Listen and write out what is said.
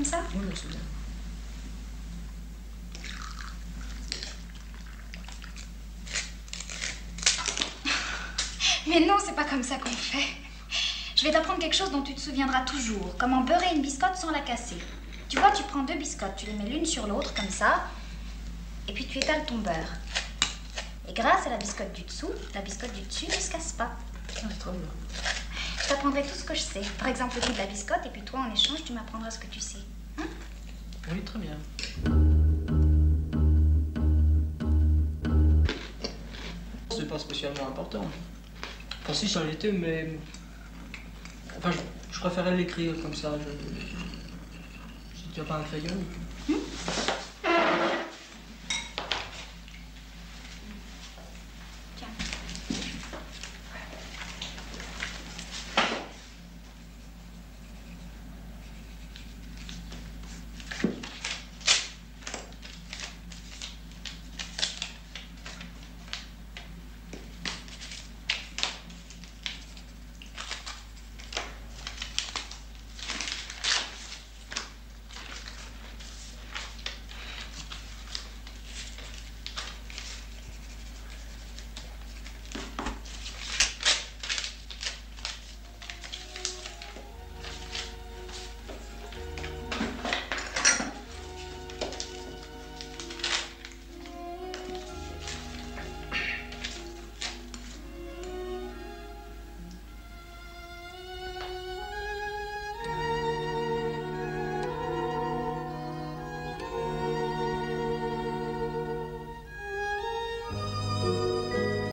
ça? Oui, c'est bien. Mais non, c'est pas comme ça qu'on fait. Je vais t'apprendre quelque chose dont tu te souviendras toujours. Comment beurrer une biscotte sans la casser. Tu vois, tu prends 2 biscottes, tu les mets l'une sur l'autre, comme ça, et puis tu étales ton beurre. Et grâce à la biscotte du dessous, la biscotte du dessus ne se casse pas. Ah, c'est très bien. Je t'apprendrai tout ce que je sais. Par exemple, le goût de la biscotte, et puis toi, en échange, tu m'apprendras ce que tu sais. Hein? Oui, très bien. C'est pas spécialement important. Enfin, si, ça l'était, mais... Enfin, je préférais l'écrire comme ça. Si tu n'as pas un crayon...